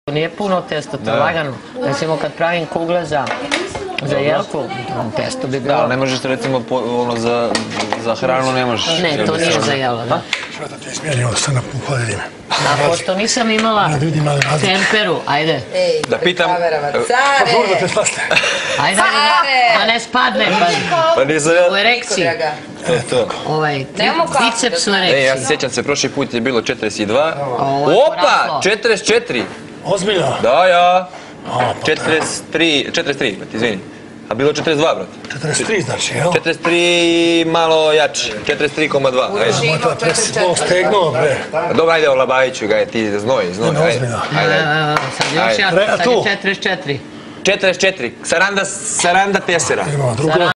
Nije puno testo, to je lagano. Recimo kad pravim kugle za jelku, testo bi bilo... Da, ne možeš recimo za hranu ne možeš. Ne, to nije za jelo, da. Što da ti smijeli ovo sad u hladilime? A pošto nisam imala temperu, ajde. Da pitam... Žurno te spasne. Ajde, da ne spadne, Pa nisam ja... u erekciji. To. Biceps u erekciji. Ja se sjećam se, prošli put je bilo 42. Opa! 44! Ozbiljno? Da, ja. 43, izvini. A bilo 42, brate. 43 znači, jel? 43 malo jači, 43,2. Ajde. To je preslo stegnuo, bre. Dobro, ajde, Olabajiću ga je, ti znoj. Ozbiljno. Sad još ja, sad je 44. 44, Saranda Tesera. Idemo, drugo.